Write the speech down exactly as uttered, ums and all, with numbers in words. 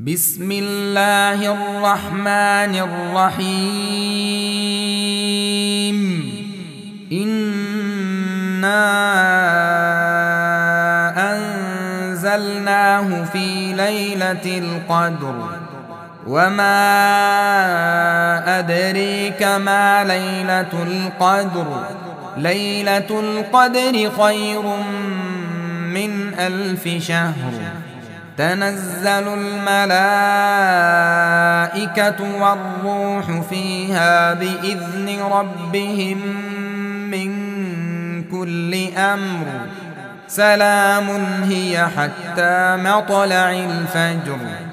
بسم الله الرحمن الرحيم إنا أنزلناه في ليلة القدر وما أدريك ما ليلة القدر ليلة القدر خير من ألف شهر تنزل الملائكة والروح فيها بإذن ربهم من كل أمر سلام هي حتى مطلع الفجر.